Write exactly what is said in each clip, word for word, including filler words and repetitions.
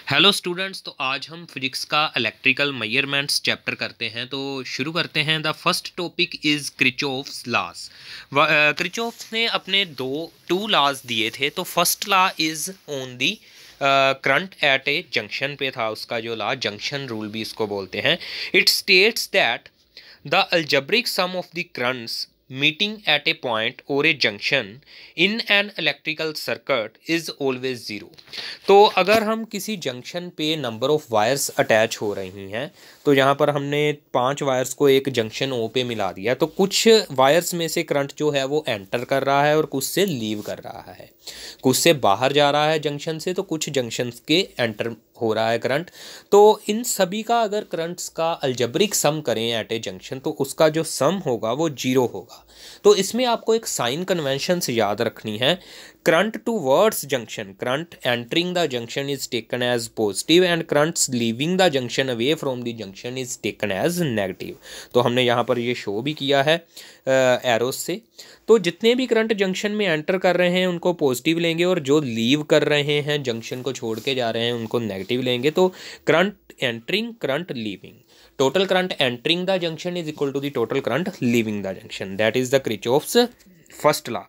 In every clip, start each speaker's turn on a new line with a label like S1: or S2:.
S1: Hello students. तो आज हम फिजिक्स का इलेक्ट्रिकल मेजरमेंट्स चैप्टर करते हैं। तो शुरू करते हैं। The first topic is Kirchhoff's laws. Kirchhoff's ने अपने दो टू लॉज दिए थे। तो first law is on the current at a junction पे था उसका जो लॉ, जंक्शन रूल भी इसको बोलते हैं। It states that the algebraic sum of the currents meeting at a point or a junction in an electrical circuit is always zero। तो अगर हम किसी जंक्शन पे नंबर ऑफ वायर्स अटैच हो रही हैं, तो यहाँ पर हमने पांच वायर्स को एक जंक्शन ओ पे मिला दिया, तो कुछ वायर्स में से करंट जो है वो एंटर कर रहा है और कुछ से लीव कर रहा है, कुछ से बाहर जा रहा है जंक्शन से, तो कुछ जंक्शन के एंटर हो रहा है करंट। तो इन सभी का अगर करंट्स का अलजेब्रिक सम करें एट ए जंक्शन, तो उसका जो सम होगा वो जीरो होगा। तो इसमें आपको एक साइन कन्वेंशन से याद रखनी है। Current towards junction, current entering the junction is taken as positive and currents leaving the junction away from the junction is taken as negative. तो हमने यहाँ पर ये शो भी किया है एरोस से। तो जितने भी करंट जंक्शन में एंटर कर रहे हैं उनको पॉजिटिव लेंगे, और जो लीव कर रहे हैं जंक्शन को छोड़ के जा रहे हैं उनको नेगेटिव लेंगे। तो current entering, current leaving, total current entering the junction is equal to the total current leaving the junction. That is the Kirchhoff's first law.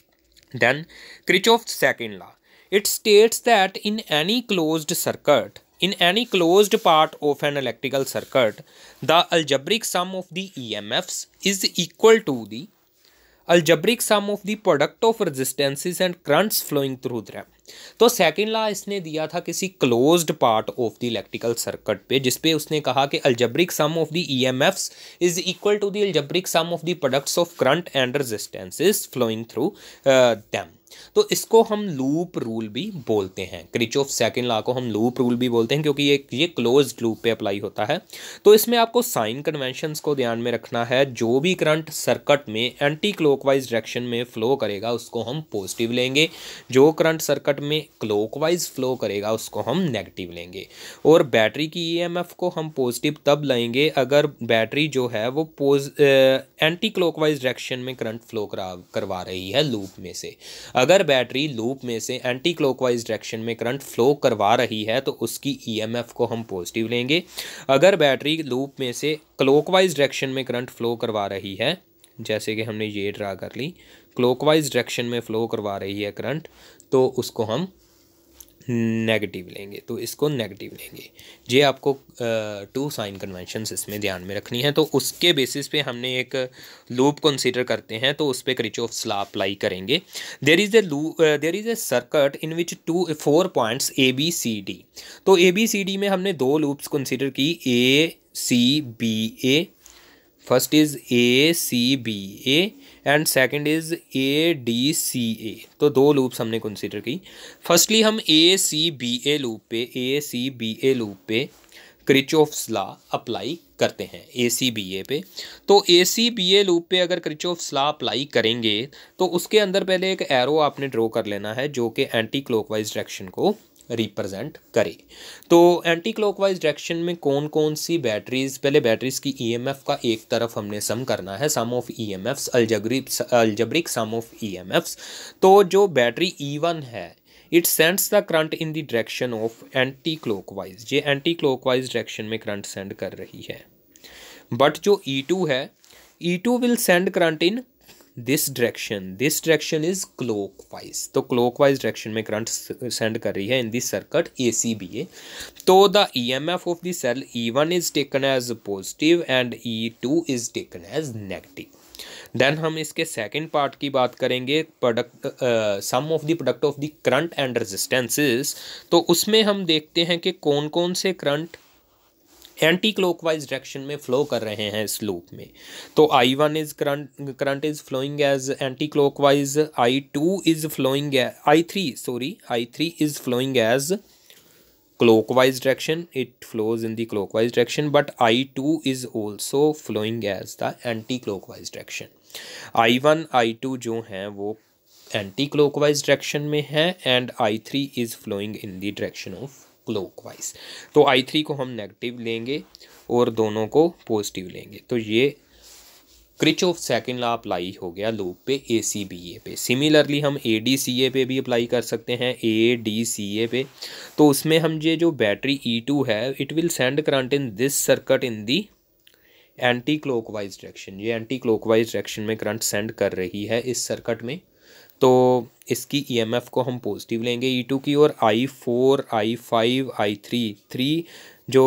S1: Then Kirchhoff's second law. It states that in any closed circuit, in any closed part of an electrical circuit, the algebraic sum of the E M Fs is equal to the algebraic sum of the product of resistances and currents flowing through them। तो second law इसने दिया था किसी closed part of the electrical circuit पे, जिसपे उसने कहा कि algebraic sum of the EMFs is equal to the algebraic sum of the products of current and resistances flowing through them. तो इसको हम लूप रूल भी बोलते हैं। क्रिचॉफ सेकेंड लॉ को हम लूप रूल भी बोलते हैं क्योंकि ये ये क्लोज्ड लूप पे अप्लाई होता है। तो इसमें आपको साइन कन्वेंशंस को ध्यान में रखना है। जो भी करंट सर्किट में एंटी क्लॉकवाइज डायरेक्शन में फ्लो करेगा उसको हम पॉजिटिव लेंगे, जो करंट सर्किट में क्लॉकवाइज फ्लो करेगा उसको हम नेगेटिव लेंगे। और बैटरी की ईएमएफ को हम पॉजिटिव तब लेंगे अगर बैटरी जो है वो पोज एंटी क्लॉकवाइज डायरेक्शन में करंट फ्लो करा करवा रही है लूप में से। अगर बैटरी लूप में से एंटी क्लॉकवाइज डायरेक्शन में करंट फ्लो करवा रही है तो उसकी ईएमएफ को हम पॉजिटिव लेंगे। अगर बैटरी लूप में से क्लॉकवाइज डायरेक्शन में करंट फ्लो करवा रही है, जैसे कि हमने ये ड्रा कर ली, क्लॉकवाइज डायरेक्शन में फ्लो करवा रही है करंट, तो उसको हम नेगेटिव लेंगे, तो इसको नेगेटिव लेंगे। ये आपको टू साइन कन्वेंशंस इसमें ध्यान में रखनी है। तो उसके बेसिस पे हमने एक लूप कंसीडर करते हैं, तो उस पर क्रिचॉफ्स लॉ अप्लाई करेंगे। There is a loop, there is a circuit in which two four points A B C D. तो ए बी सी डी में हमने दो लूप्स कंसीडर की, A C B A. First is A C B A and second is A D C A. तो दो loops हमने consider की। Firstly हम ए सी बी ए लूप पे A C B A loop पे Kirchhoff's law apply करते हैं ए C B ए पे। तो ए सी बी ए लूप पे अगर क्रिचॉफ्स लॉ अप्लाई करेंगे तो उसके अंदर पहले एक एरो आपने ड्रॉ कर लेना है जो कि एंटी क्लॉकवाइज डायरेक्शन को रिप्रेजेंट करे। तो एंटी क्लॉकवाइज डायरेक्शन में कौन कौन सी बैटरीज, पहले बैटरीज की ईएमएफ का एक तरफ हमने सम करना है, sum of EMFs, algebraic algebraic sum of EMFs. तो जो बैटरी ई वन है, it sends the current in the direction of anti clockwise, ये एंटी क्लॉकवाइज डायरेक्शन में करंट सेंड कर रही है। बट जो ई टू है, ई to will send current in this direction, this direction is clockwise. तो clockwise direction में current send कर रही है in this circuit A C B A. तो the EMF of the cell E one is taken as positive and E two is taken as negative. Then हम इसके second part की बात करेंगे, product sum of the product of the current and resistances. तो उसमें हम देखते हैं कि कौन कौन से करंट एंटी क्लॉकवाइज डायरेक्शन में फ्लो कर रहे हैं इस लूप में। तो I one is current current is flowing as anti clockwise, I two is flowing, I three sorry I three is flowing as clockwise direction, it flows in the clockwise direction, but I two is also flowing as the anti-clockwise direction। I one I two जो हैं वो anti clockwise direction में है and I three is flowing in the direction of clockwise. तो I three को हम negative लेंगे और दोनों को पॉजिटिव लेंगे। तो ये क्रिचॉफ सेकंड लॉ अप्लाई हो गया लूप पे ए सी बी ए पे। सिमिलरली हम ए डी सी ए पे भी अप्लाई कर सकते हैं, ए डी सी ए पे। तो उसमें हम ये जो बैटरी ई टू है it will send current in this circuit in the anti clockwise direction. ये एंटी क्लॉकवाइज डायरेक्शन में करंट सेंड कर रही है इस सर्किट में। तो इसकी ई एम एफ को हम पॉजिटिव लेंगे ई टू की, और I four I five I three three जो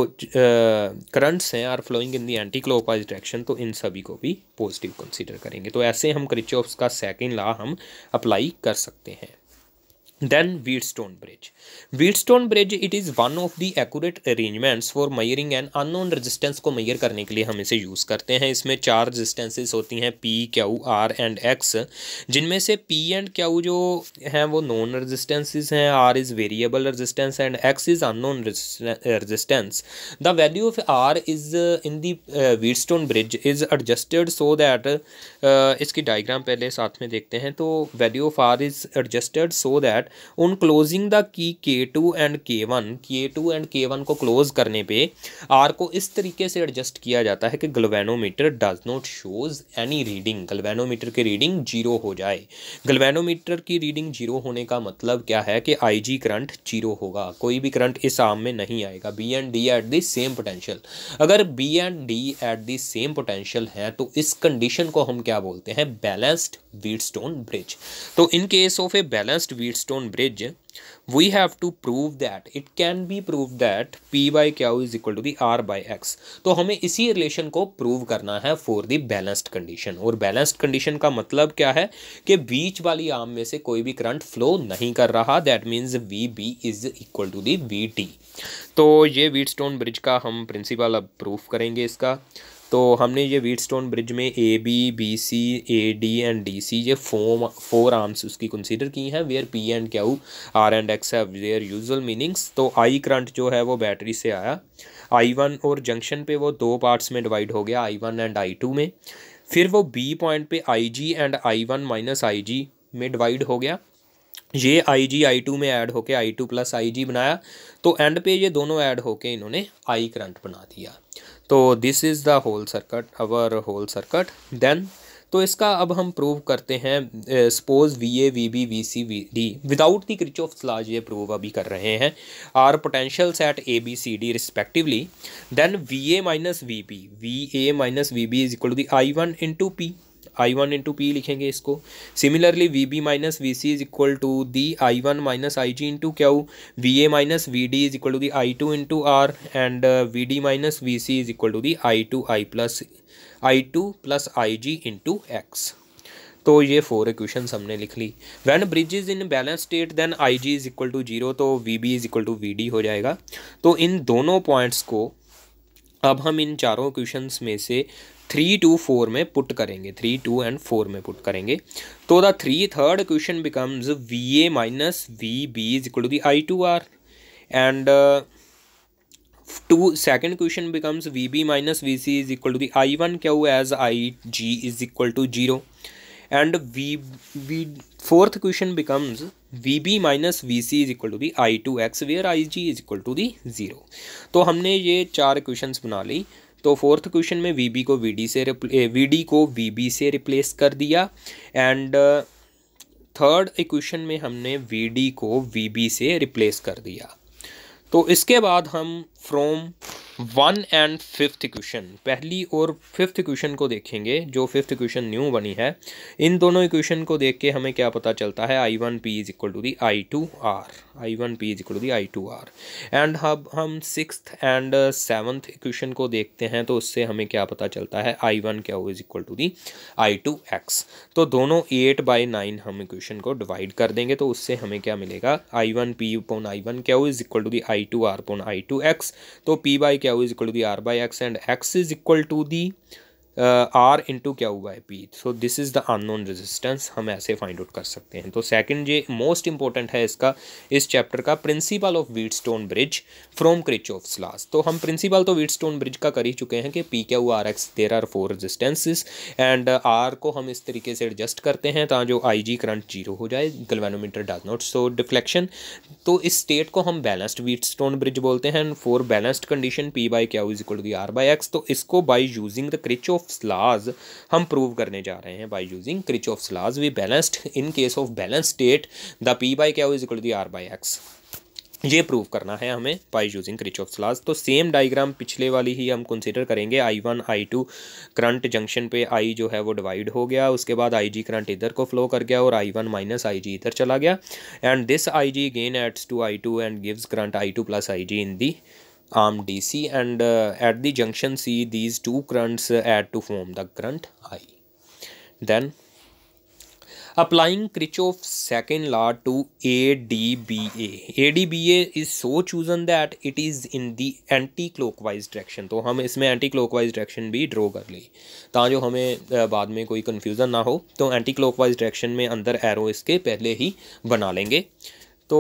S1: करंट्स हैं are flowing in the anti clockwise direction, तो इन सभी को भी पॉजिटिव कंसीडर करेंगे। तो ऐसे हम किरचॉफ्स का सेकंड लॉ हम अप्लाई कर सकते हैं। Then Wheatstone bridge. Wheatstone bridge it is one of the accurate arrangements for measuring an unknown resistance को measure करने के लिए हम इसे यूज़ करते हैं। इसमें चार resistances होती हैं P, Q, R and X, जिनमें से P and Q जो हैं वो known resistances हैं, R is variable resistance and X is unknown resistance. The value of R is uh, in the uh, Wheatstone bridge is adjusted so that uh, इसकी diagram पहले साथ में देखते हैं। तो value of R is adjusted so that उन closing the की K two and K one K two and K one को क्लोज करने पे आर को इस तरीके से एडजस्ट किया जाता है कि galvanometer does not shows any reading, galvanometer की रीडिंग जीरो हो जाए। गल्वेनोमीटर की रीडिंग जीरो होने का मतलब क्या है कि आई जी करंट जीरो होगा, कोई भी करंट इस आर्म में नहीं आएगा। B and D at the same potential, अगर B and D at the same potential है तो इस कंडीशन को हम क्या बोलते हैं, बैलेंस्ड व्हीटस्टोन ब्रिज। तो in case of a balanced Wheatstone bridge we have to prove that it can be proved that P by Q is equal to the R by X। तो हमें इसी relation को prove करना है for the balanced condition. और balanced condition का मतलब क्या है कि बीच वाली आर्म में से कोई भी करंट फ्लो नहीं कर रहा, that means V B is equal to the V T. तो ये व्हीटस्टोन ब्रिज का हम प्रिंसिपल अब प्रूफ करेंगे इसका। तो हमने ये व्हीटस्टोन ब्रिज में A B B C A D and D C ये फोर फोर आर्म्स उसकी कंसीडर की हैं, where P and Q R and X have their usual meanings. तो आई करंट जो है वो बैटरी से आया, आई वन और जंक्शन पे वो दो पार्ट्स में डिवाइड हो गया, I one and I two में। फिर वो बी पॉइंट पे I G and I one minus I G में डिवाइड हो गया, ये आई जी आई टू में ऐड होके आई टू प्लस आई जी बनाया। तो एंड पे ये दोनों ऐड होके इन्होंने आई करंट बना दिया। तो this is the whole circuit, our whole circuit. Then तो इसका अब हम प्रूव करते हैं। Suppose V A V B V C V D without the Kirchhoff's law ये प्रूव अभी कर रहे हैं, are potentials at A B C D respectively. Then V A minus V B V A minus V B is equal to the I one into P, I one into P लिखेंगे इसको। Similarly V B minus V C is equal to the I one minus I G into Q, V A minus V D is equal to the I two into R, and V D minus V C is equal to the I two I plus I two plus I G into X. तो ये four equations हमने लिख ली। When bridge is in balance state then I G is equal to zero, तो V B is equal to V D हो जाएगा। तो इन दोनों पॉइंट्स को अब हम इन चारों इक्वेशंस में से थ्री टू फोर में पुट करेंगे, थ्री टू एंड फोर में पुट करेंगे। तो the three third equation becomes V A minus V B is equal to the I two R, and two second equation becomes V B minus V C is equal to the I one Q as I G is equal to zero, and V V fourth equation becomes V B minus V C is equal to the I two X where I G is equal to the zero. तो हमने ये चार equations बना ली। तो fourth question में V B को V D से वी डी को वी बी से रिप्लेस कर दिया, एंड थर्ड इक्वेशन में हमने वी डी को वी बी से रिप्लेस कर दिया। तो इसके बाद हम from one and fifth equation, पहली और फिफ्थ इक्वेशन को देखेंगे जो फिफ्थ इक्वेशन न्यू बनी है। इन दोनों इक्वेशन को देख के हमें क्या पता चलता है, I one P is equal to the I two R, I one P is equal to the I two R. And अब हम सिक्स्थ एंड सेवन्थ इक्वेशन को देखते हैं, तो उससे हमें क्या पता चलता है, I one Q is equal to the I two X. तो दोनों एट बाई नाइन हम इक्वेशन को डिवाइड कर देंगे, तो उससे हमें क्या मिलेगा, I one P upon I one Q is equal to the I two R upon I two X. तो P by Q is equal to the R by X and X is equal to the R into Q by P. So this is the unknown resistance, हम ऐसे find out कर सकते हैं। तो second ये most important है इसका, इस चैप्टर का, principle of Wheatstone bridge from Kirchhoff's laws. तो हम प्रिंसिपल तो व्हीटस्टोन ब्रिज का कर ही चुके हैं कि P Q R X there are four resistances, and R को हम इस तरीके से एडजस्ट करते हैं ताकि जो आई जी करंट जीरो हो जाए, galvanometer does not show deflection. तो इस स्टेट को हम बैलेंस्ड व्हीटस्टोन ब्रिज बोलते हैं। For balanced condition P by Q is equal to the R by X, तो इसको by using the Kirchhoff Kirchhoff's laws हम प्रूव करने जा रहे हैं by using Kirchhoff's laws. We balanced in case of balance state the P by Q is equal to the R by X. ये prove करना है हमें बाय यूजिंग क्रिचॉफ्स लॉज। तो सेम डायग्राम पिछले वाली ही हम कंसीडर करेंगे। I one I two current junction पे आई जो है वो डिवाइड हो गया, उसके बाद आई जी करंट इधर को फ्लो कर गया और आई वन माइनस आई जी इधर चला गया, and this I G gain adds to I two and gives current I two plus I G in the arm D C, and uh, at the junction C these two currents uh, add to form the current I. Then applying Kirchhoff's second law to A D B A. A D B A is so chosen that it is in the anti-clockwise direction. तो हम इसमें anti-clockwise direction भी draw कर ली ताकि हमें बाद में कोई कन्फ्यूज़न ना हो। तो anti-clockwise direction में अंदर एरो इसके पहले ही बना लेंगे। तो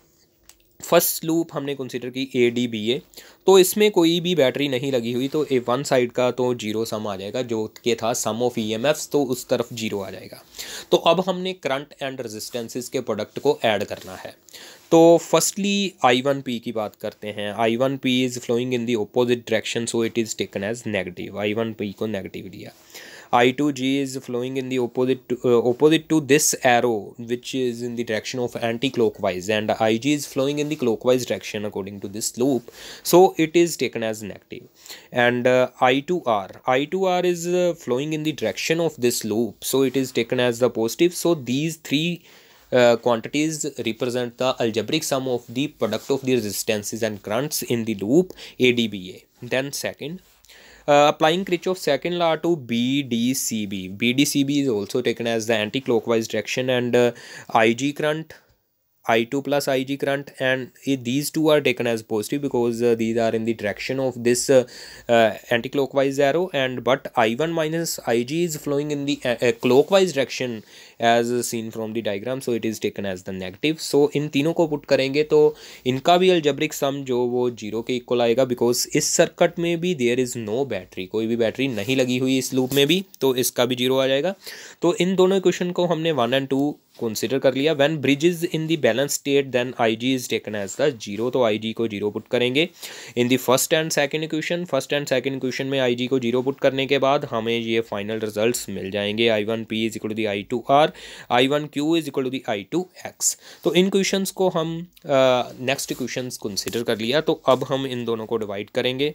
S1: फर्स्ट लूप हमने कंसीडर की ए डी बी ए। तो इसमें कोई भी बैटरी नहीं लगी हुई, तो ए वन साइड का तो जीरो सम आ जाएगा जो कि था सम ऑफ ई एम एफ्स, तो उस तरफ जीरो आ जाएगा। तो अब हमने करंट एंड रेजिस्टेंसेस के प्रोडक्ट को ऐड करना है। तो फर्स्टली आई वन पी की बात करते हैं। I one P is flowing in the opposite direction, so it is taken as negative. I one P को नेगेटिव लिया। I two G is flowing in the opposite to, uh, opposite to this arrow which is in the direction of anti-clockwise, and I G is flowing in the clockwise direction according to this loop, so it is taken as negative. And uh, I two R I two R is uh, flowing in the direction of this loop, so it is taken as the positive. So these three uh, quantities represent the algebraic sum of the product of the resistances and currents in the loop A D B A. Then second, Uh, applying Kirchhoff's second law to B D C B. B D C B is also taken as the anti-clockwise direction, and uh, I G current, I two plus I G current, and it, these two are taken as positive because uh, these are in the direction of this uh, uh, anti-clockwise arrow, and but I one minus I G is flowing in the uh, uh, clockwise direction as seen from the diagram, so it is taken as the negative. So इन तीनों को put करेंगे तो इनका भी algebraic sum जो वो zero के इक्वल आएगा, बिकॉज इस सर्किट में भी देयर इज़ नो बैटरी, कोई भी बैटरी नहीं लगी हुई इस लूप में भी, तो इसका भी जीरो आ जाएगा। तो इन दोनों इक्वेशन को हमने वन एंड टू कंसिडर कर लिया। When bridge is in the balance state then I G is taken as the zero, तो आई जी को जीरो पुट करेंगे in the first and second equation. First and second equation में I G को zero put करने के बाद हमें ये फाइनल रिजल्ट्स मिल जाएंगे। I one P is equal to the I two R, I one Q is equal to the I two X. तो इन क्वेश्चंस को हम नेक्स्ट क्वेश्चंस कंसिडर कर लिया। तो अब हम इन दोनों को डिवाइड करेंगे।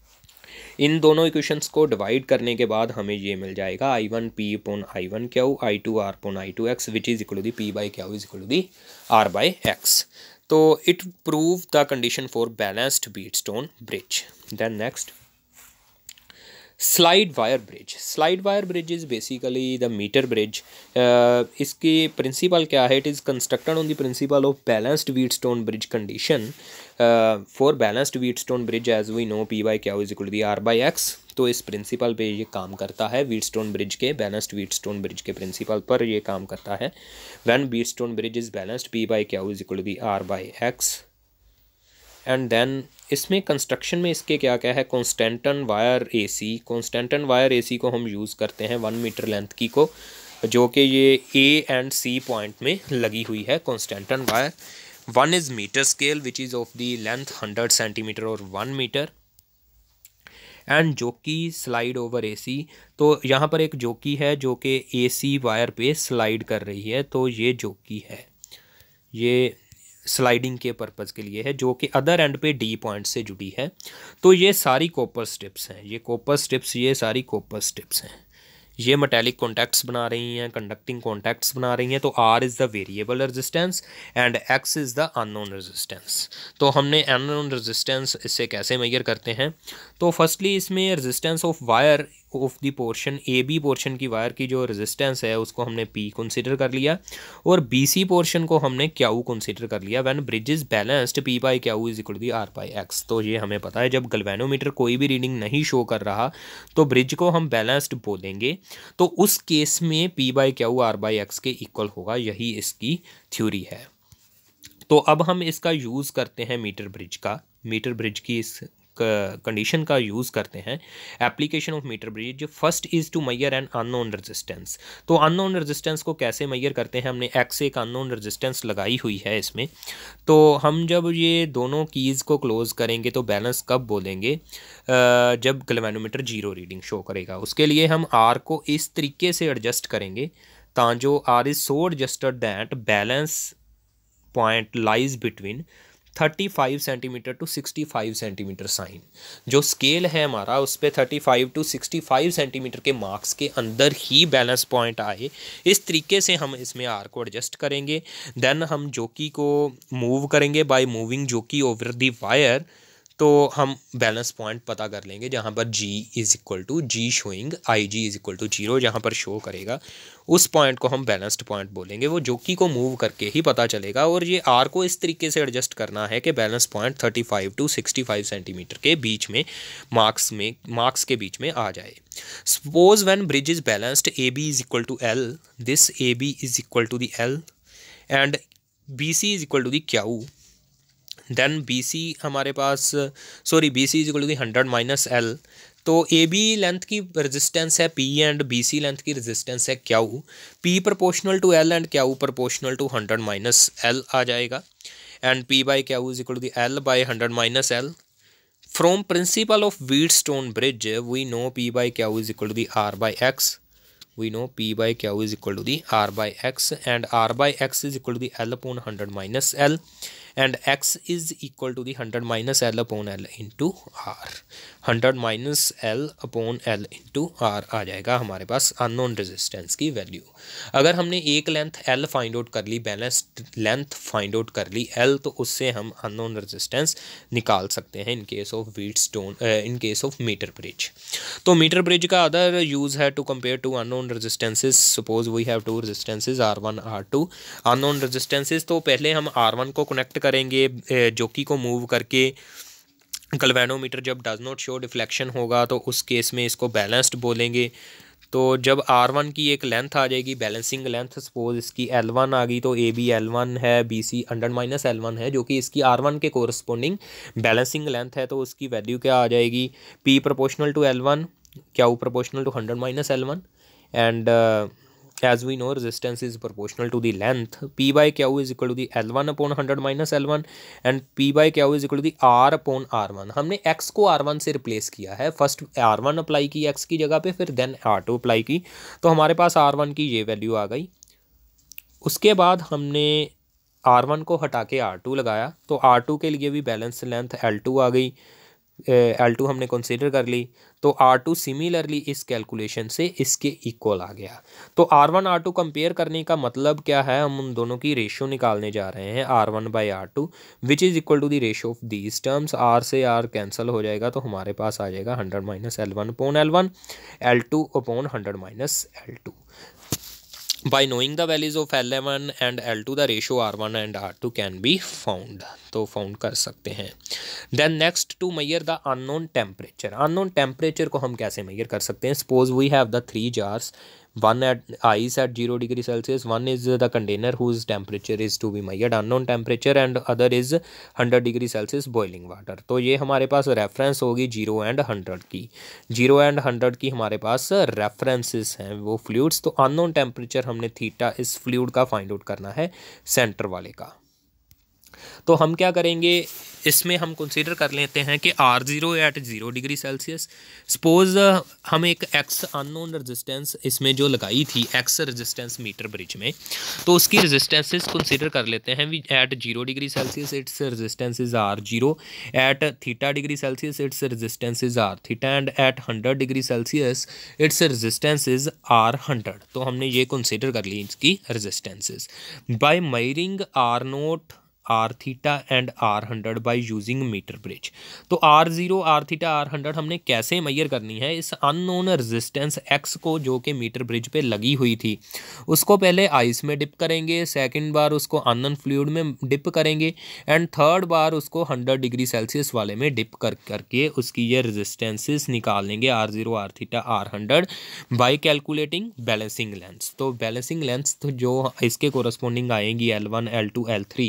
S1: इन दोनों इक्वेशंस को डिवाइड करने के बाद हमें ये मिल जाएगा I one P upon I one Q, I two R upon I two X, which is equal to the P by Q is equal to the R by X. तो it prove the condition for balanced Wheatstone bridge. Then next, slide wire bridge. Slide wire bridge is basically the metre bridge. इसकी principle क्या है? It is constructed on the principle of balanced Wheatstone bridge condition. For balanced Wheatstone bridge as we know P by Q is equal to the R by X. तो इस principle पे ये काम करता है, व्हीटस्टोन ब्रिज के, balanced Wheatstone bridge के principle पर ये काम करता है। When Wheatstone bridge is balanced P by Q is equal to the R by X. And then इसमें कंस्ट्रक्शन में इसके क्या क्या है? Constantan wire AC. Constantan wire AC को हम यूज़ करते हैं वन मीटर लेंथ की को, जो कि ये ए एंड सी पॉइंट में लगी हुई है constantan wire. One is metre scale which is of the length hundred centimetre और one metre, and jockey slide over AC. तो यहाँ पर एक जोकी है जो कि एसी वायर पे स्लाइड कर रही है, तो ये जोकी है, ये स्लाइडिंग के पर्पज़ के लिए है, जो कि अदर एंड पे डी पॉइंट से जुड़ी है। तो ये सारी कॉपर स्ट्रिप्स हैं, ये कॉपर स्ट्रिप्स ये सारी कॉपर स्ट्रिप्स हैं। ये मेटालिक कॉन्टैक्ट्स बना रही हैं, कंडक्टिंग कॉन्टैक्ट्स बना रही हैं। तो R is the variable resistance and X is the unknown resistance. तो हमने अननोन रेजिस्टेंस इससे कैसे मेजर करते हैं? तो फर्स्टली इसमें resistance of wire of the portion, A B portion की वायर की जो रेजिस्टेंस है उसको हमने पी कंसीडर कर लिया, और बी सी पोर्शन को हमने क्यू कंसीडर कर लिया। When bridge is balanced P by Q is equal to the R by X. तो ये हमें पता है जब गैल्वेनोमीटर कोई भी रीडिंग नहीं शो कर रहा तो ब्रिज को हम बैलेंस्ड बोलेंगे, तो उस केस में P by Q R by X के इक्वल होगा। यही इसकी थ्योरी है। तो अब हम इसका यूज़ करते हैं मीटर ब्रिज का, मीटर ब्रिज की इस कंडीशन का यूज़ करते हैं। Application of metre bridge, first is to measure an unknown resistance. तो अननोन रेजिस्टेंस को कैसे मैयर करते हैं, हमने एक्स एक अननोन रेजिस्टेंस लगाई हुई है इसमें। तो हम जब ये दोनों कीज़ को क्लोज़ करेंगे तो बैलेंस कब बोलेंगे, जब गैल्वेनोमीटर जीरो रीडिंग शो करेगा। उसके लिए हम आर को इस तरीके से एडजस्ट करेंगे ताकि R is so adjusted that balance point lies between thirty five centimetre to sixty five centimetre sign. जो स्केल है हमारा उस पर thirty five to sixty five centimetre के मार्क्स के अंदर ही बैलेंस पॉइंट आए, इस तरीके से हम इसमें आर को एडजस्ट करेंगे। देन हम जोकी को मूव करेंगे by moving jockey over the wire, तो हम बैलेंस पॉइंट पता कर लेंगे जहाँ पर G is equal to G showing I G is equal to zero, जहाँ पर शो करेगा उस पॉइंट को हम बैलेंस्ड पॉइंट बोलेंगे। वो जोकी को मूव करके ही पता चलेगा। और ये आर को इस तरीके से एडजस्ट करना है कि balance point thirty five to sixty five centimetre के बीच में मार्क्स में मार्क्स के बीच में आ जाए। Suppose when bridge is balanced A B is equal to L, this A B is equal to the L and B C is equal to the Q. Then B C हमारे पास sorry B C is equal to the hundred minus L. तो A B length की resistance है P and B C length की resistance है Q। P proportional to L and Q proportional to hundred minus L आ जाएगा। And P by Q is equal to the L by hundred minus L। From principle of Wheatstone bridge we know P by Q is equal to the R by X। we know P by Q is equal to the R by X and R by X is equal to the L upon one hundred minus L and X is equal to the one hundred minus L upon L into R। one hundred minus L upon L into R आ जाएगा हमारे पास unknown resistance की value. अगर हमने एक length L find out कर ली, बैलेंस्ड लेंथ फाइंड आउट कर ली L, तो उससे हम अननोन रेजिस्टेंस निकाल सकते हैं in case of Wheatstone in case of metre bridge. तो मीटर ब्रिज का अदर यूज़ है to compare two unknown resistances. Suppose we have two resistances R one R two unknown resistances. तो पहले हम are one को connect करेंगे जोकी को मूव करके। गैल्वेनोमीटर जब डज नॉट शो डिफ्लेक्शन होगा तो उस केस में इसको बैलेंस्ड बोलेंगे। तो जब आर वन की एक लेंथ आ जाएगी बैलेंसिंग लेंथ, सपोज इसकी एल वन आ गई, तो ए बी एल वन है, B C hundred minus L one है जो कि इसकी आर वन के कोरस्पोंडिंग बैलेंसिंग लेंथ है। तो उसकी वैल्यू क्या आ जाएगी, P proportional to L one, Q proportional to hundred minus L one and as we know resistance is proportional to the length। P by Q is equal to the L one upon one hundred minus L one and P by Q is equal to the R upon R one। हमने X को R one से replace किया है, first R one apply की X की जगह पे, फिर देन R two अप्लाई की, तो हमारे पास R one की ये वैल्यू आ गई। उसके बाद हमने R one को हटा के R two लगाया, तो R two के लिए भी बैलेंस लेंथ L two आ गई, एल टू हमने कंसीडर कर ली, तो आर टू सिमिलरली इस कैलकुलेशन से इसके इक्वल आ गया। तो R one R two compare करने का मतलब क्या है, हम उन दोनों की रेशो निकालने जा रहे हैं R one by R two which is equal to the ratio of these terms. R से आर कैंसिल हो जाएगा तो हमारे पास आ जाएगा hundred minus L one upon L one, L two upon hundred minus L two. By knowing the values of L one and L two, the ratio R one and R two can be found। तो found कर सकते हैं। Then next to measure the unknown temperature। unknown temperature को हम कैसे measure कर सकते हैं। Suppose we have the three jars, one at ice at zero degree Celsius, one is the container whose temperature is to be measured unknown temperature and other is one hundred degree Celsius boiling water। तो ये हमारे पास reference होगी zero and hundred की, zero and hundred की हमारे पास references हैं वो फ्लूइड्स। तो अननोन टेम्परेचर हमने थीटा इस फ्लूइड का फाइंड आउट करना है, सेंटर वाले का। तो हम क्या करेंगे, इसमें हम कंसीडर कर लेते हैं कि R zero at zero degree Celsius. Suppose हम एक एक्स अननोन रेजिस्टेंस इसमें जो लगाई थी, एक्स रेजिस्टेंस मीटर ब्रिज में, तो उसकी रेजिस्टेंसेस कंसीडर कर लेते हैं। We at zero degree Celsius its resistance is R zero, at theta degree Celsius its resistance is R theta and at hundred degree Celsius its resistance is R hundred. तो हमने ये consider कर ली इसकी resistances by measuring R naught, R theta and R hundred by using metre bridge. तो R zero, R theta, R hundred हमने कैसे मैयर करनी है, इस अननोन रेजिस्टेंस एक्स को जो कि मीटर ब्रिज पे लगी हुई थी उसको पहले आइस में डिप करेंगे, सेकंड बार उसको अननोन फ्लूइड में डिप करेंगे एंड थर्ड बार उसको हंड्रेड डिग्री सेल्सियस वाले में डिप कर करके उसकी ये रेजिस्टेंसेस निकाल लेंगे, R zero, R theta, R hundred by calculating balancing lengths. तो बैलेंसिंग लेंथ्स तो जो इसके कोरस्पोंडिंग आएंगी L one, L two, L three,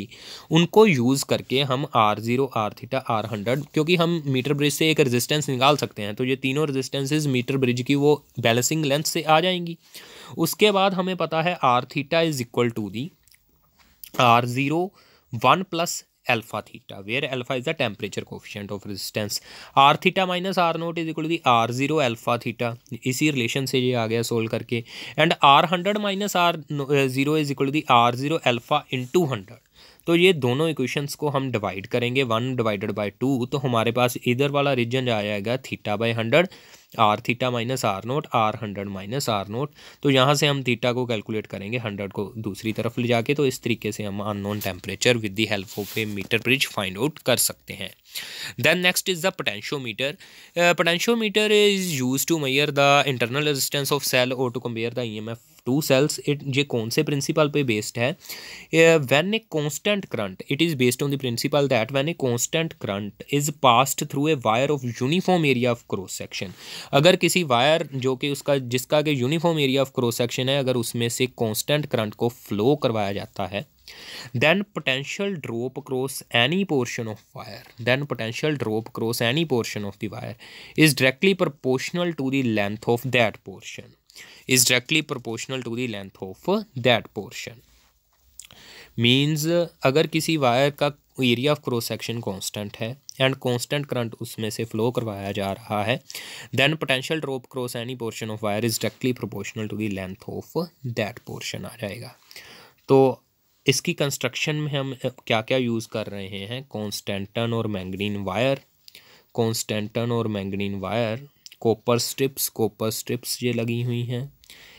S1: उनको यूज़ करके हम R zero, R theta, R hundred, क्योंकि हम मीटर ब्रिज से एक रेजिस्टेंस निकाल सकते हैं, तो ये तीनों रेजिस्टेंसेज मीटर ब्रिज की वो बैलेंसिंग लेंथ से आ जाएंगी। उसके बाद हमें पता है R theta is equal to the R zero one plus alpha theta, where alpha is the temperature coefficient of resistance. R theta minus R naught is equal to the R zero alpha theta. इसी relation से ये आ गया solve करके. And R hundred minus R zero is equal to the R zero alpha into hundred. तो ये दोनों equations को हम डिवाइड करेंगे, वन डिवाइडेड बाई टू, तो हमारे पास इधर वाला रीजन आ जाएगा theta by hundred, R theta minus R naught, R hundred minus R naught. तो यहाँ से हम थीटा को कैलकुलेट करेंगे, हंड्रेड को दूसरी तरफ ले जाके, तो इस तरीके से हम unknown temperature with the help of a metre bridge find out कर सकते हैं. Then next is the potentiometer. Potentiometer is use to measure the internal resistance of cell और to compare the E M F two cells. It ये कौन से principle पे based है? When a constant current, it is based on the principle that when a constant current is passed through a wire of uniform area of cross section. अगर किसी wire जो कि उसका जिसका कि uniform area of cross section है, अगर उसमें से कांस्टेंट करंट को फ्लो करवाया जाता है, then potential drop across any portion of wire then potential drop across any portion of the wire is directly proportional to the length of that portion is directly proportional to the length of that portion. Means अगर किसी wire का area of cross section constant है and constant current उसमें से flow करवाया जा रहा है, then potential drop cross any portion of wire is directly proportional to the length of that portion आ जाएगा. तो इसकी कंस्ट्रक्शन में हम क्या क्या यूज़ कर रहे हैं? कॉन्स्टेंटन और मैंगनीन वायर, कॉन्स्टेंटन और manganin wire, copper strips, copper strips ये लगी हुई हैं,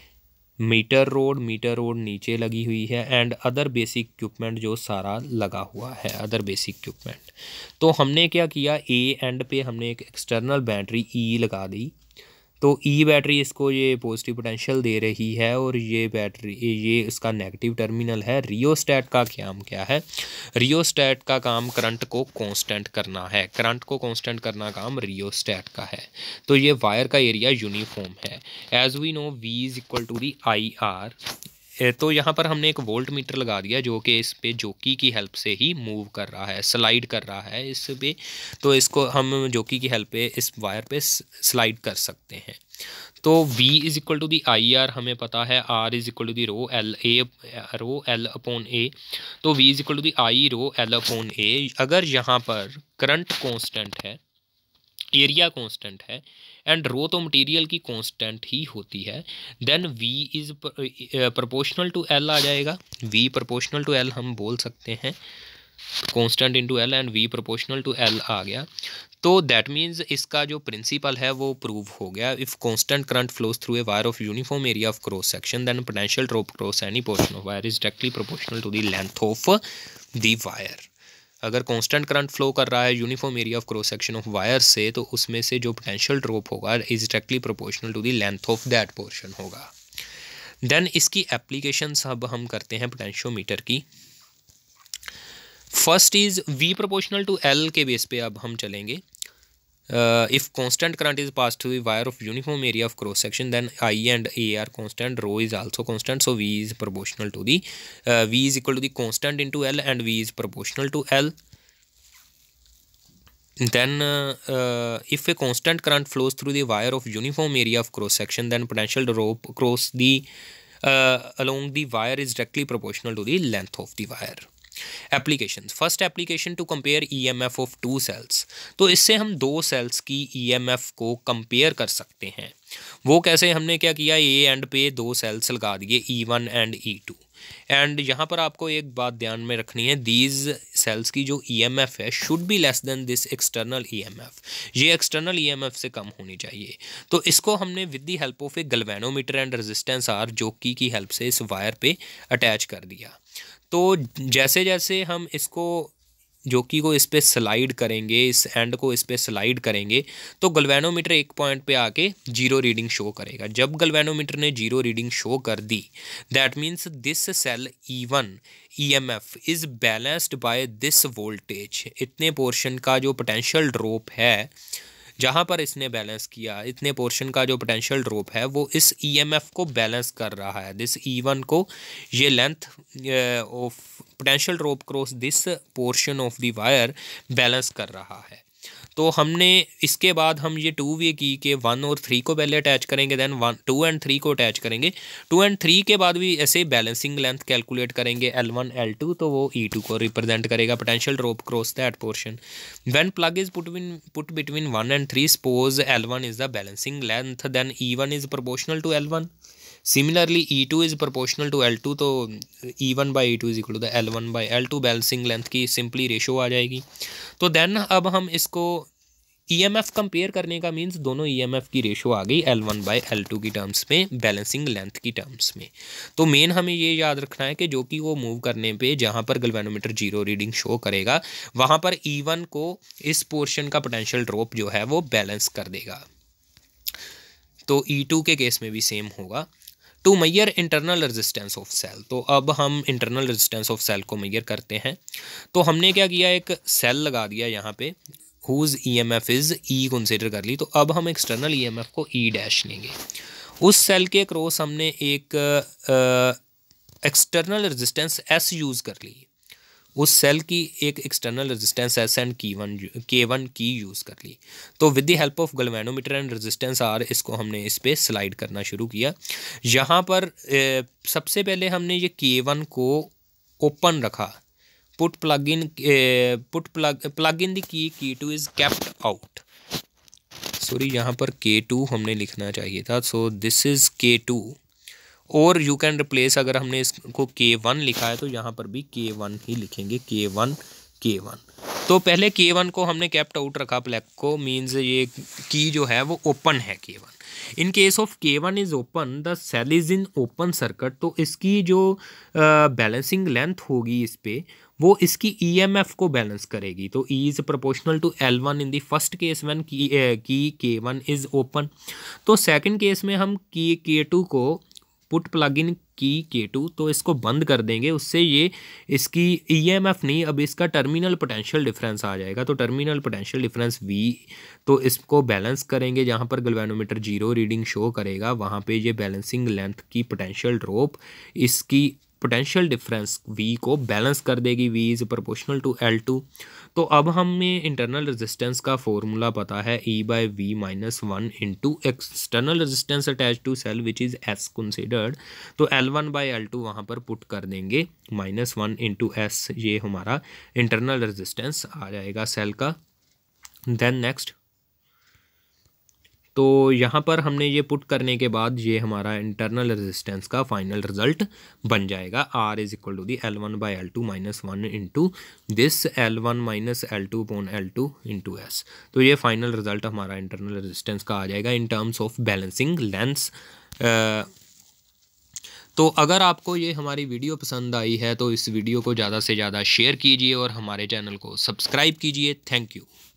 S1: मीटर रोड, मीटर रोड नीचे लगी हुई है, एंड अदर बेसिक इक्विपमेंट जो सारा लगा हुआ है, अदर बेसिक इक्विपमेंट. तो हमने क्या किया, ए एंड पे हमने एक एक्सटर्नल बैटरी ई लगा दी. तो ई बैटरी इसको ये पॉजिटिव पोटेंशियल दे रही है और ये बैटरी ये इसका नेगेटिव टर्मिनल है. रियोस्टैट का काम क्या है? रियोस्टैट का काम करंट को कांस्टेंट करना है, करंट को कांस्टेंट करना काम रियोस्टैट का है. तो ये वायर का एरिया यूनिफॉर्म है. As we know V is equal to the I R. तो यहाँ पर हमने एक वोल्ट मीटर लगा दिया जो कि इस पे जॉकी की हेल्प से ही मूव कर रहा है, स्लाइड कर रहा है इस पे. तो इसको हम जॉकी की हेल्प पे इस वायर पे स्लाइड कर सकते हैं. तो V is equal to the I R हमें पता है, R is equal to the rho L A rho L upon A. तो V is equal to the I rho L upon A. अगर यहाँ पर करंट कांस्टेंट है, area constant है and rho तो मटेरियल की कांस्टेंट ही होती है, then V is proportional to L आ जाएगा. V प्रोपोर्शनल टू L हम बोल सकते हैं, constant into L and V proportional to L आ गया. तो दैट मीन्स इसका जो प्रिंसिपल है वो प्रूव हो गया. If constant current flows through a wire of uniform area of cross section then potential drop cross any portion of wire is directly proportional to the length of the wire. अगर constant current flow कर रहा है uniform area of cross section of wire से, तो उसमें से जो potential drop होगा is directly proportional to the length of that portion होगा. देन इसकी एप्लीकेशंस अब हम करते हैं पोटेंशियोमीटर की. First is V proportional to L के बेस पे अब हम चलेंगे. If constant current is pass to the wire of uniform area of cross section then I and A are constant, rho is also constant, so V is proportional to the V is equal to the constant into L and V is proportional to L. Then uh, if a constant current flows through the wire of uniform area of cross section, then potential drop across the uh, along the wire is directly proportional to the length of the wire. Applications. First application to compare E M F of two cells. तो इससे हम दो sales की E M F को compare कर सकते हैं. वो कैसे? हमने क्या किया, ए एंड पे दो सेल्स लगा दिए, E one and E two. एंड यहाँ पर आपको एक बात ध्यान में रखनी है, दीज सेल्स की जो ई एम एफ है should be less than this external E M F. ये एक्सटर्नल ई एम एफ से कम होनी चाहिए. तो इसको हमने with the help of a galvanometer and resistance R jockey की हेल्प से इस वायर पे अटैच कर दिया. तो जैसे जैसे हम इसको जॉकी को इस पे स्लाइड करेंगे, इस एंड को इस पे स्लाइड करेंगे, तो गैल्वेनोमीटर एक पॉइंट पे आके जीरो रीडिंग शो करेगा. जब गैल्वेनोमीटर ने जीरो रीडिंग शो कर दी, that means this cell E one E M F is balanced by this voltage. इतने पोर्शन का जो पोटेंशियल ड्रॉप है जहाँ पर इसने बैलेंस किया, इतने पोर्शन का जो पोटेंशियल ड्रॉप है वो इस ईएमएफ को बैलेंस कर रहा है, दिस ई वन को, ये length of potential drop cross this portion of the wire balance कर रहा है। तो हमने इसके बाद हम ये टू वे की के वन और थ्री को पहले अटैच करेंगे, then one two and three को अटैच करेंगे, टू एंड थ्री के बाद भी ऐसे बैलेंसिंग लेंथ कैलकुलेट करेंगे एल वन एल टू, तो वो ई टू को रिप्रेजेंट करेगा potential drop cross that portion. When plug is put bin put between one and three, suppose L one is the balancing length, then E one is proportional to L one. Similarly E two is proportional to L two, तो E one by E two is equal to the L one by L two, balancing length की simply ratio आ जाएगी। तो then अब हम इसको EMF compare करने का मींस दोनों ईएमएफ की रेशो आ गई L one by L two की टर्म्स में, बैलेंसिंग लेंथ की टर्म्स में। तो मेन हमें ये याद रखना है कि जो कि वो मूव करने पे जहाँ पर गैल्वेनोमीटर जीरो रीडिंग शो करेगा वहाँ पर ई वन को इस पोर्शन का पोटेंशियल ड्रॉप जो है वो बैलेंस कर देगा। तो ई टू के केस में भी सेम होगा। To measure internal resistance of cell, तो अब हम इंटरनल रेजिस्टेंस ऑफ सेल को मैयर करते हैं। तो हमने क्या किया, एक सेल लगा दिया यहाँ पे, whose E M F is E consider कर ली। तो अब हम एक्सटर्नल ई एम एफ को ई डैश लेंगे। उस सेल के क्रॉस हमने एक एक्सटर्नल रेजिस्टेंस एस यूज़ कर ली, उस सेल की एक external resistance S and key one K one की यूज़ कर ली। तो with the help of galvanometer and resistance R, इसको हमने इस पर स्लाइड करना शुरू किया। यहाँ पर ए, सबसे पहले हमने ये के वन को ओपन रखा, put plug in put plug plug in the key key two is kept out, sorry यहाँ पर के टू हमने लिखना चाहिए था, so this is K two, और यू कैन रिप्लेस, अगर हमने इसको के वन लिखा है तो यहाँ पर भी के वन ही लिखेंगे, के वन के वन। तो पहले के वन को हमने केप्ट आउट रखा प्लग को, मींस ये की जो है वो ओपन है K one. In case of K one is open, the cell is in open circuit, तो इसकी जो बैलेंसिंग uh, लेंथ होगी इस पर, वो इसकी ई एम एफ को बैलेंस करेगी। तो E is proportional to L one in the first case when key key K one is open. तो सेकंड केस में हम की के टू को पुट प्लग इन की के टू, तो इसको बंद कर देंगे, उससे ये इसकी ई एम एफ नहीं, अब इसका टर्मिनल पोटेंशियल डिफरेंस आ जाएगा। तो टर्मिनल पोटेंशियल डिफरेंस वी, तो इसको बैलेंस करेंगे, जहाँ पर गैल्वेनोमीटर जीरो रीडिंग शो करेगा वहाँ पे ये बैलेंसिंग लेंथ की पोटेंशियल ड्रॉप इसकी पोटेंशियल डिफरेंस वी को बैलेंस कर देगी, V is proportional to L two. तो अब हमें इंटरनल रेजिस्टेंस का फॉर्मूला पता है, E by V minus one into external resistance attach to cell which is as considered. तो L one by L two वहाँ पर पुट कर देंगे, माइनस वन इंटू एस, ये हमारा इंटरनल रेजिस्टेंस आ जाएगा सेल का। देन नेक्स्ट, तो यहाँ पर हमने ये पुट करने के बाद ये हमारा इंटरनल रेजिस्टेंस का फाइनल रिजल्ट बन जाएगा, R is equal to the L one by L two minus one into this L one minus L two upon L two into S. तो ये फाइनल रिजल्ट हमारा इंटरनल रेजिस्टेंस का आ जाएगा in terms of balancing lengths. तो अगर आपको ये हमारी वीडियो पसंद आई है तो इस वीडियो को ज़्यादा से ज़्यादा शेयर कीजिए और हमारे चैनल को सब्सक्राइब कीजिए। Thank you.